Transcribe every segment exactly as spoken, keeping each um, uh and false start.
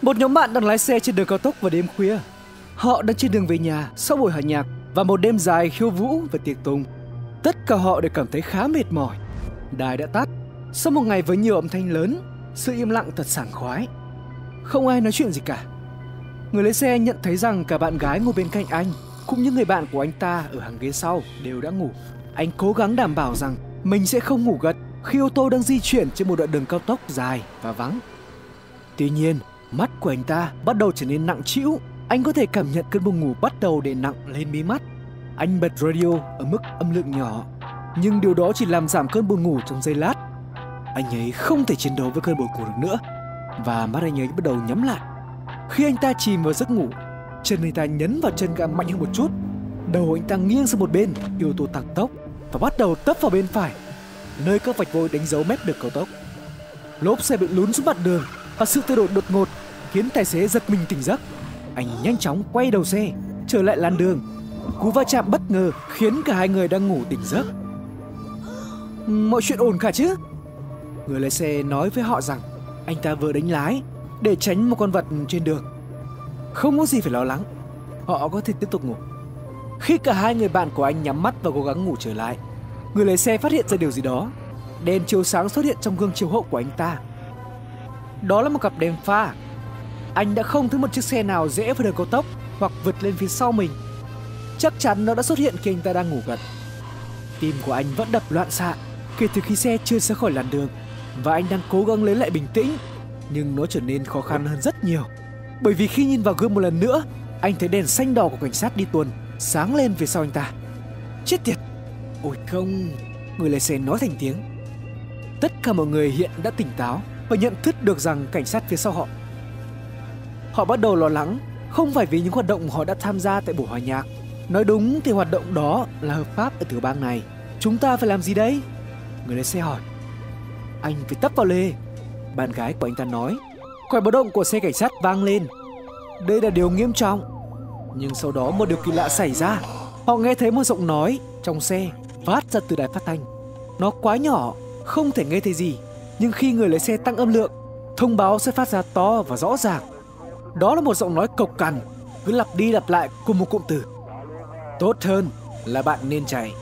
Một nhóm bạn đang lái xe trên đường cao tốc vào đêm khuya. Họ đang trên đường về nhà sau buổi hòa nhạc và một đêm dài khiêu vũ và tiệc tùng. Tất cả họ đều cảm thấy khá mệt mỏi. Đài đã tắt. Sau một ngày với nhiều âm thanh lớn, sự im lặng thật sảng khoái. Không ai nói chuyện gì cả. Người lái xe nhận thấy rằng cả bạn gái ngồi bên cạnh anh cũng như người bạn của anh ta ở hàng ghế sau đều đã ngủ. Anh cố gắng đảm bảo rằng mình sẽ không ngủ gật khi ô tô đang di chuyển trên một đoạn đường cao tốc dài và vắng. Tuy nhiên, mắt của anh ta bắt đầu trở nên nặng trĩu. Anh có thể cảm nhận cơn buồn ngủ bắt đầu đè nặng lên mí mắt. Anh bật radio ở mức âm lượng nhỏ, nhưng điều đó chỉ làm giảm cơn buồn ngủ trong giây lát. Anh ấy không thể chiến đấu với cơn buồn ngủ được nữa, và mắt anh ấy bắt đầu nhắm lại. Khi anh ta chìm vào giấc ngủ, chân anh ta nhấn vào chân ga mạnh hơn một chút. Đầu anh ta nghiêng sang một bên khi ô tô tăng tốc và bắt đầu tấp vào bên phải, nơi các vạch vôi đánh dấu mép đường cao tốc. Lốp xe bị lún xuống mặt đường và sự thay đổi đột ngột khiến tài xế giật mình tỉnh giấc. Anh nhanh chóng quay đầu xe trở lại làn đường. Cú va chạm bất ngờ khiến cả hai người đang ngủ tỉnh giấc. Mọi chuyện ổn cả chứ? Người lái xe nói với họ rằng anh ta vừa đánh lái để tránh một con vật trên đường. Không có gì phải lo lắng, họ có thể tiếp tục ngủ. Khi cả hai người bạn của anh nhắm mắt và cố gắng ngủ trở lại, người lái xe phát hiện ra điều gì đó. Đèn chiếu sáng xuất hiện trong gương chiếu hậu của anh ta. Đó là một cặp đèn pha. Anh đã không thấy một chiếc xe nào rẽ vào đường cao tốc hoặc vượt lên phía sau mình. Chắc chắn nó đã xuất hiện khi anh ta đang ngủ gật. Tim của anh vẫn đập loạn xạ kể từ khi xe chưa ra khỏi làn đường, và anh đang cố gắng lấy lại bình tĩnh. Nhưng nó trở nên khó khăn hơn rất nhiều, bởi vì khi nhìn vào gương một lần nữa, anh thấy đèn xanh đỏ của cảnh sát đi tuần sáng lên phía sau anh ta. Chết tiệt! Ôi không! Người lái xe nói thành tiếng. Tất cả mọi người hiện đã tỉnh táo và nhận thức được rằng cảnh sát phía sau họ. Họ bắt đầu lo lắng, không phải vì những hoạt động họ đã tham gia tại buổi hòa nhạc. Nói đúng thì hoạt động đó là hợp pháp ở tiểu bang này. Chúng ta phải làm gì đấy? Người lái xe hỏi. Anh phải tấp vào lề, bạn gái của anh ta nói. Còi báo động của xe cảnh sát vang lên. Đây là điều nghiêm trọng. Nhưng sau đó một điều kỳ lạ xảy ra. Họ nghe thấy một giọng nói trong xe phát ra từ đài phát thanh. Nó quá nhỏ, không thể nghe thấy gì. Nhưng khi người lái xe tăng âm lượng, thông báo sẽ phát ra to và rõ ràng. Đó là một giọng nói cộc cằn, cứ lặp đi lặp lại cùng một cụm từ. Tốt hơn là bạn nên chạy.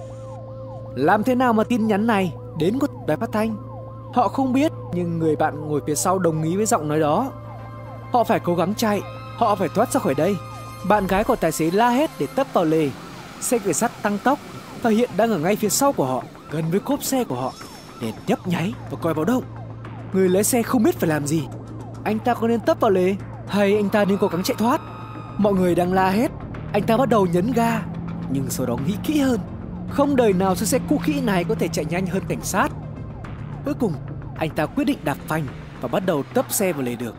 Làm thế nào mà tin nhắn này đến của đài phát thanh? Họ không biết, nhưng người bạn ngồi phía sau đồng ý với giọng nói đó. Họ phải cố gắng chạy, họ phải thoát ra khỏi đây. Bạn gái của tài xế la hét để tấp vào lề. Xe cảnh sát tăng tốc và hiện đang ở ngay phía sau của họ, gần với cốp xe của họ. Đèn nhấp nháy và còi báo động. Người lái xe không biết phải làm gì. Anh ta có nên tấp vào lề hay anh ta nên cố gắng chạy thoát? Mọi người đang la hét. Anh ta bắt đầu nhấn ga, nhưng sau đó nghĩ kỹ hơn. Không đời nào chiếc xe cũ kỹ này có thể chạy nhanh hơn cảnh sát. Cuối cùng, anh ta quyết định đạp phanh và bắt đầu tấp xe vào lề đường.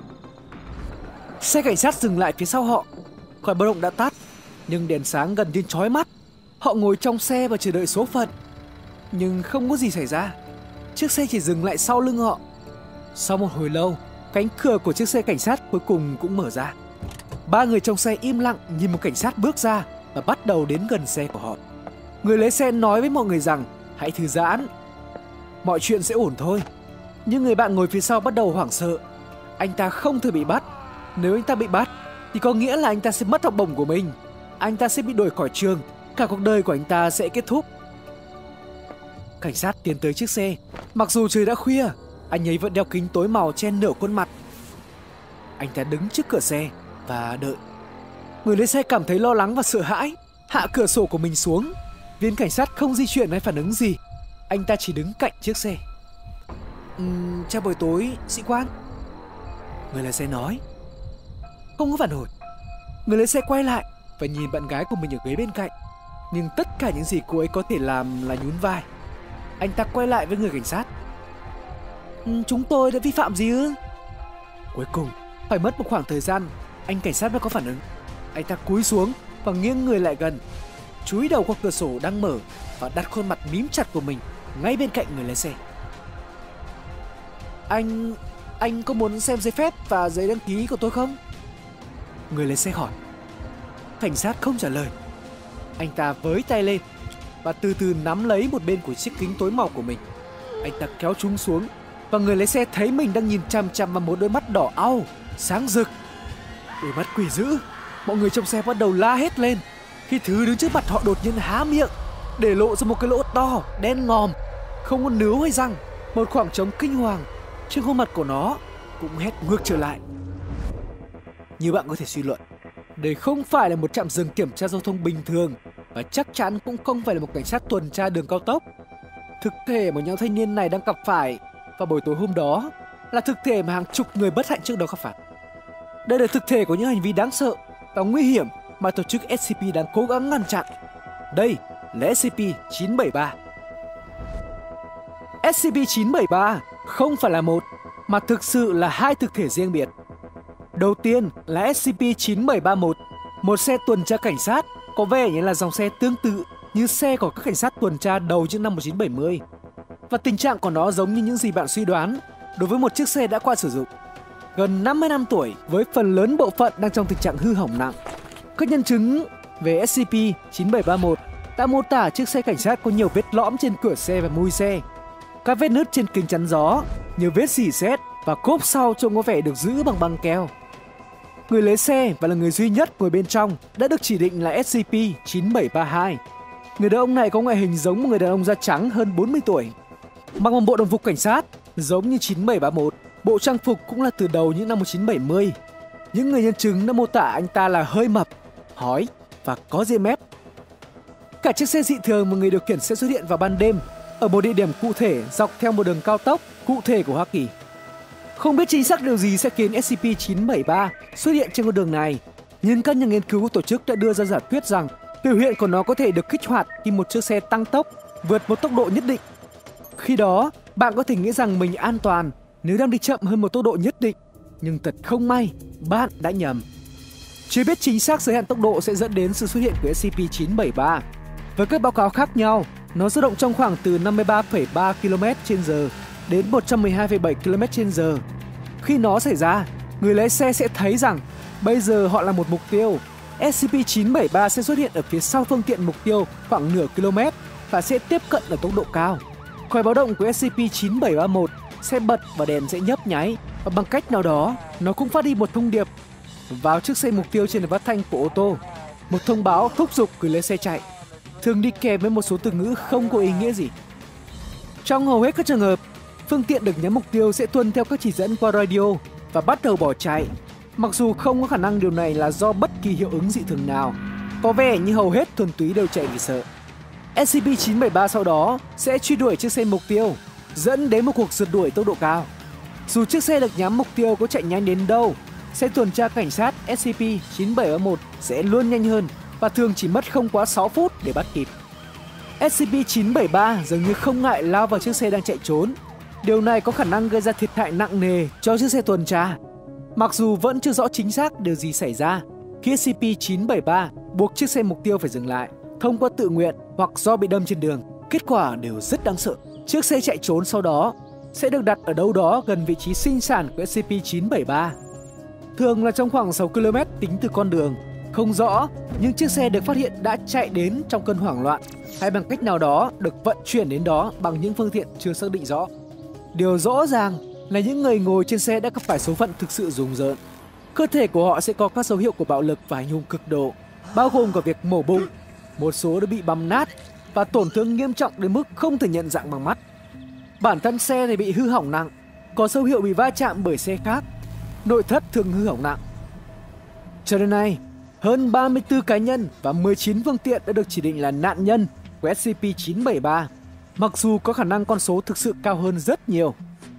Xe cảnh sát dừng lại phía sau họ. Còi báo động đã tắt, nhưng đèn sáng gần như chói mắt. Họ ngồi trong xe và chờ đợi số phận. Nhưng không có gì xảy ra. Chiếc xe chỉ dừng lại sau lưng họ. Sau một hồi lâu, cánh cửa của chiếc xe cảnh sát cuối cùng cũng mở ra. Ba người trong xe im lặng nhìn một cảnh sát bước ra và bắt đầu đến gần xe của họ. Người lái xe nói với mọi người rằng hãy thư giãn, mọi chuyện sẽ ổn thôi. Nhưng người bạn ngồi phía sau bắt đầu hoảng sợ. Anh ta không thể bị bắt. Nếu anh ta bị bắt thì có nghĩa là anh ta sẽ mất học bổng của mình. Anh ta sẽ bị đuổi khỏi trường. Cả cuộc đời của anh ta sẽ kết thúc. Cảnh sát tiến tới chiếc xe. Mặc dù trời đã khuya, anh ấy vẫn đeo kính tối màu che nửa khuôn mặt. Anh ta đứng trước cửa xe và đợi. Người lái xe cảm thấy lo lắng và sợ hãi, hạ cửa sổ của mình xuống. Viên cảnh sát không di chuyển hay phản ứng gì. Anh ta chỉ đứng cạnh chiếc xe. uhm, Chào buổi tối, sĩ quan. Người lái xe nói. Không có phản hồi. Người lái xe quay lại và nhìn bạn gái của mình ở ghế bên cạnh. Nhưng tất cả những gì cô ấy có thể làm là nhún vai. Anh ta quay lại với người cảnh sát. uhm, Chúng tôi đã vi phạm gì ư? Cuối cùng, phải mất một khoảng thời gian, anh cảnh sát mới có phản ứng. Anh ta cúi xuống và nghiêng người lại gần, chúi đầu qua cửa sổ đang mở và đặt khuôn mặt mím chặt của mình ngay bên cạnh người lái xe. Anh... anh có muốn xem giấy phép và giấy đăng ký của tôi không? Người lái xe hỏi. Cảnh sát không trả lời. Anh ta với tay lên và từ từ nắm lấy một bên của chiếc kính tối màu của mình. Anh ta kéo chúng xuống và người lái xe thấy mình đang nhìn chằm chằm vào một đôi mắt đỏ au sáng rực. Đôi mắt quỷ dữ, mọi người trong xe bắt đầu la hét lên khi thứ đứng trước mặt họ đột nhiên há miệng, để lộ ra một cái lỗ to, đen ngòm, không có nướu hay răng, một khoảng trống kinh hoàng. Trên khuôn mặt của nó cũng hét ngược trở lại. Như bạn có thể suy luận, đây không phải là một trạm dừng kiểm tra giao thông bình thường, và chắc chắn cũng không phải là một cảnh sát tuần tra đường cao tốc. Thực thể mà nhóm thanh niên này đang gặp phải vào buổi tối hôm đó là thực thể mà hàng chục người bất hạnh trước đó gặp phải. Đây là thực thể của những hành vi đáng sợ và nguy hiểm mà tổ chức ét xê pê đang cố gắng ngăn chặn. Đây là ét xê pê chín bảy ba. ét xê pê chín bảy ba không phải là một, mà thực sự là hai thực thể riêng biệt. Đầu tiên là ét xê pê chín bảy ba mốt, một xe tuần tra cảnh sát có vẻ như là dòng xe tương tự như xe của các cảnh sát tuần tra đầu những năm một nghìn chín trăm bảy mươi. Và tình trạng của nó giống như những gì bạn suy đoán đối với một chiếc xe đã qua sử dụng. Gần năm mươi năm tuổi với phần lớn bộ phận đang trong tình trạng hư hỏng nặng. Các nhân chứng về ét xê pê chín bảy ba mốt đã mô tả chiếc xe cảnh sát có nhiều vết lõm trên cửa xe và mui xe, các vết nứt trên kính chắn gió, nhiều vết rỉ sét và cốp sau trông có vẻ được giữ bằng băng keo. Người lái xe và là người duy nhất ngồi bên trong đã được chỉ định là ét xê pê chín bảy ba hai. Người đàn ông này có ngoại hình giống một người đàn ông da trắng hơn bốn mươi tuổi, mặc một bộ đồng phục cảnh sát giống như chín bảy ba mốt. Bộ trang phục cũng là từ đầu những năm một nghìn chín trăm bảy mươi. Những người nhân chứng đã mô tả anh ta là hơi mập, hói và có ria mép. Cả chiếc xe dị thường mà người điều khiển sẽ xuất hiện vào ban đêm ở một địa điểm cụ thể dọc theo một đường cao tốc cụ thể của Hoa Kỳ. Không biết chính xác điều gì sẽ khiến ét xê pê chín bảy ba xuất hiện trên con đường này, nhưng các nhà nghiên cứu của tổ chức đã đưa ra giả thuyết rằng biểu hiện của nó có thể được kích hoạt khi một chiếc xe tăng tốc vượt một tốc độ nhất định. Khi đó, bạn có thể nghĩ rằng mình an toàn nếu đang đi chậm hơn một tốc độ nhất định, nhưng thật không may, bạn đã nhầm. Chưa biết chính xác giới hạn tốc độ sẽ dẫn đến sự xuất hiện của ét xê pê chín bảy ba. Với các báo cáo khác nhau, nó dao động trong khoảng từ năm mươi ba phẩy ba ki lô mét trên giờ đến một trăm mười hai phẩy bảy ki lô mét trên giờ. Khi nó xảy ra, người lái xe sẽ thấy rằng bây giờ họ là một mục tiêu. ét xê pê chín bảy ba sẽ xuất hiện ở phía sau phương tiện mục tiêu khoảng nửa km và sẽ tiếp cận ở tốc độ cao. Còi báo động của ét xê pê chín bảy ba mốt sẽ bật và đèn sẽ nhấp nháy, và bằng cách nào đó, nó cũng phát đi một thông điệp vào chiếc xe mục tiêu trên phát thanh của ô tô, một thông báo thúc giục người lái xe chạy, thường đi kèm với một số từ ngữ không có ý nghĩa gì. Trong hầu hết các trường hợp, phương tiện được nhắm mục tiêu sẽ tuân theo các chỉ dẫn qua radio và bắt đầu bỏ chạy, mặc dù không có khả năng điều này là do bất kỳ hiệu ứng dị thường nào. Có vẻ như hầu hết thuần túy đều chạy vì sợ. ét xê pê chín bảy ba sau đó sẽ truy đuổi chiếc xe mục tiêu, dẫn đến một cuộc rượt đuổi tốc độ cao. Dù chiếc xe được nhắm mục tiêu có chạy nhanh đến đâu, xe tuần tra cảnh sát ét xê pê chín bảy ba mốt sẽ luôn nhanh hơn và thường chỉ mất không quá sáu phút để bắt kịp. ét xê pê chín bảy ba dường như không ngại lao vào chiếc xe đang chạy trốn. Điều này có khả năng gây ra thiệt hại nặng nề cho chiếc xe tuần tra. Mặc dù vẫn chưa rõ chính xác điều gì xảy ra khi ét xê pê chín bảy ba buộc chiếc xe mục tiêu phải dừng lại, thông qua tự nguyện hoặc do bị đâm trên đường, kết quả đều rất đáng sợ. Chiếc xe chạy trốn sau đó sẽ được đặt ở đâu đó gần vị trí sinh sản của ét xê pê chín bảy ba. Thường là trong khoảng sáu ki lô mét tính từ con đường. Không rõ, nhưng chiếc xe được phát hiện đã chạy đến trong cơn hoảng loạn hay bằng cách nào đó được vận chuyển đến đó bằng những phương tiện chưa xác định rõ. Điều rõ ràng là những người ngồi trên xe đã gặp phải số phận thực sự rùng rợn. Cơ thể của họ sẽ có các dấu hiệu của bạo lực và hành hung cực độ, bao gồm cả việc mổ bụng. Một số đã bị băm nát và tổn thương nghiêm trọng đến mức không thể nhận dạng bằng mắt. Bản thân xe thì bị hư hỏng nặng, có dấu hiệu bị va chạm bởi xe khác. Nội thất thường hư hỏng nặng. Cho đến nay, hơn ba mươi tư cá nhân và mười chín phương tiện đã được chỉ định là nạn nhân của ét xê pê chín bảy ba, mặc dù có khả năng con số thực sự cao hơn rất nhiều.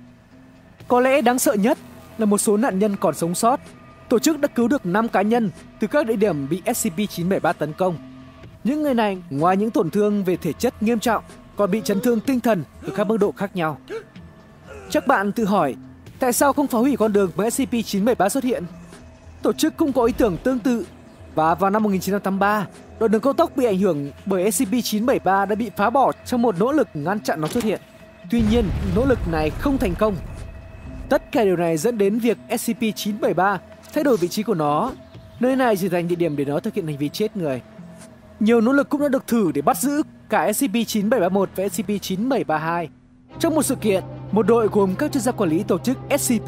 Có lẽ đáng sợ nhất là một số nạn nhân còn sống sót. Tổ chức đã cứu được năm cá nhân từ các địa điểm bị ét xê pê chín bảy ba tấn công. Những người này ngoài những tổn thương về thể chất nghiêm trọng còn bị chấn thương tinh thần ở các mức độ khác nhau. Chắc bạn tự hỏi tại sao không phá hủy con đường mà ét xê pê chín bảy ba xuất hiện? Tổ chức cũng có ý tưởng tương tự, và vào năm một nghìn chín trăm tám mươi ba, đoạn đường cao tốc bị ảnh hưởng bởi ét xê pê chín bảy ba đã bị phá bỏ trong một nỗ lực ngăn chặn nó xuất hiện. Tuy nhiên, nỗ lực này không thành công. Tất cả điều này dẫn đến việc ét xê pê chín bảy ba thay đổi vị trí của nó. Nơi này trở thành địa điểm để nó thực hiện hành vi chết người. Nhiều nỗ lực cũng đã được thử để bắt giữ cả ét xê pê chín bảy ba mốt và ét xê pê chín bảy ba hai. Trong một sự kiện, một đội gồm các chuyên gia quản lý tổ chức ét xê pê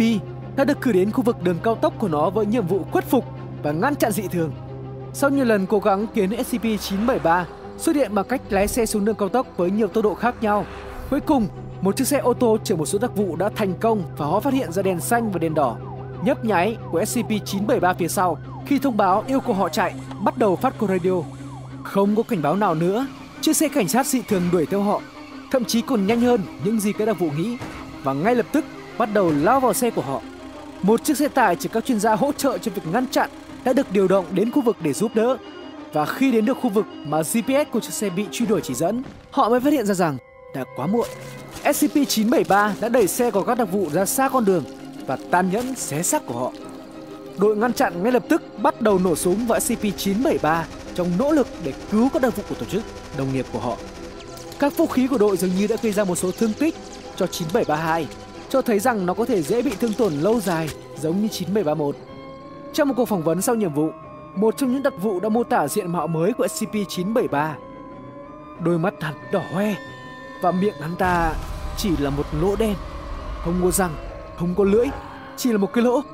đã được cử đến khu vực đường cao tốc của nó với nhiệm vụ khuất phục và ngăn chặn dị thường. Sau nhiều lần cố gắng khiến S C P chín bảy ba xuất hiện bằng cách lái xe xuống đường cao tốc với nhiều tốc độ khác nhau, cuối cùng một chiếc xe ô tô chở một số đặc vụ đã thành công và họ phát hiện ra đèn xanh và đèn đỏ nhấp nháy của S C P chín bảy ba phía sau. Khi thông báo yêu cầu họ chạy, bắt đầu phát qua radio. Không có cảnh báo nào nữa, chiếc xe cảnh sát dị thường đuổi theo họ, thậm chí còn nhanh hơn những gì các đặc vụ nghĩ, và ngay lập tức bắt đầu lao vào xe của họ. Một chiếc xe tải chở các chuyên gia hỗ trợ cho việc ngăn chặn đã được điều động đến khu vực để giúp đỡ. Và khi đến được khu vực mà G P S của chiếc xe bị truy đuổi chỉ dẫn, họ mới phát hiện ra rằng đã quá muộn. S C P chín bảy ba đã đẩy xe của các đặc vụ ra xa con đường và tàn nhẫn xé xác của họ. Đội ngăn chặn ngay lập tức bắt đầu nổ súng vào S C P chín bảy ba trong nỗ lực để cứu các đặc vụ của tổ chức đồng nghiệp của họ. Các vũ khí của đội dường như đã gây ra một số thương tích cho chín bảy ba hai, cho thấy rằng nó có thể dễ bị thương tổn lâu dài giống như chín bảy ba một. Trong một cuộc phỏng vấn sau nhiệm vụ, một trong những đặc vụ đã mô tả diện mạo mới của S C P chín bảy ba. Đôi mắt hắn đỏ hoe và miệng hắn ta chỉ là một lỗ đen, không có răng, không có lưỡi, chỉ là một cái lỗ.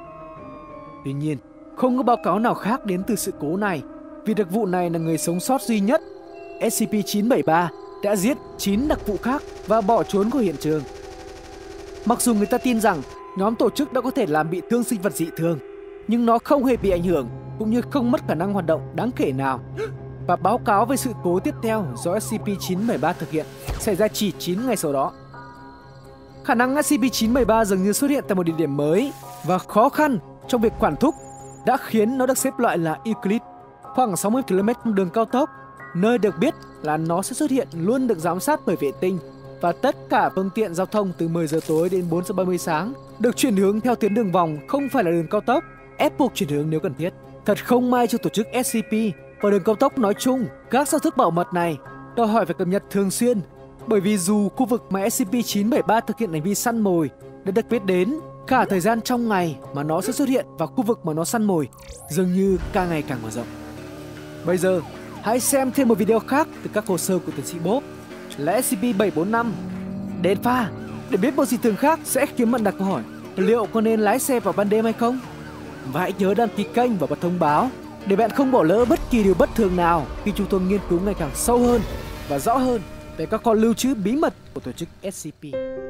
Tuy nhiên, không có báo cáo nào khác đến từ sự cố này, vì đặc vụ này là người sống sót duy nhất. S C P chín bảy ba đã giết chín đặc vụ khác và bỏ trốn khỏi hiện trường. Mặc dù người ta tin rằng nhóm tổ chức đã có thể làm bị thương sinh vật dị thường, nhưng nó không hề bị ảnh hưởng cũng như không mất khả năng hoạt động đáng kể nào. Và báo cáo về sự cố tiếp theo do S C P chín bảy ba thực hiện xảy ra chỉ chín ngày sau đó. Khả năng S C P chín bảy ba dường như xuất hiện tại một địa điểm mới và khó khăn trong việc quản thúc đã khiến nó được xếp loại là Euclid, khoảng sáu mươi ki lô mét đường cao tốc, nơi được biết là nó sẽ xuất hiện luôn được giám sát bởi vệ tinh, và tất cả phương tiện giao thông từ mười giờ tối đến bốn giờ ba mươi sáng được chuyển hướng theo tuyến đường vòng, không phải là đường cao tốc, ép buộc chuyển hướng nếu cần thiết. Thật không may cho tổ chức S C P và đường cao tốc nói chung, các giao thức bảo mật này đòi hỏi phải cập nhật thường xuyên, bởi vì dù khu vực mà S C P chín bảy ba thực hiện hành vi săn mồi đã được biết đến, cả thời gian trong ngày mà nó sẽ xuất hiện và khu vực mà nó săn mồi dường như càng ngày càng mở rộng. Bây giờ, hãy xem thêm một video khác từ các hồ sơ của tiến sĩ Bob là S C P bảy bốn năm. Đèn pha để biết một dị thường khác sẽ khiến bạn đặt câu hỏi liệu có nên lái xe vào ban đêm hay không. Và hãy nhớ đăng ký kênh và bật thông báo để bạn không bỏ lỡ bất kỳ điều bất thường nào khi chúng tôi nghiên cứu ngày càng sâu hơn và rõ hơn về các kho lưu trữ bí mật của tổ chức S C P.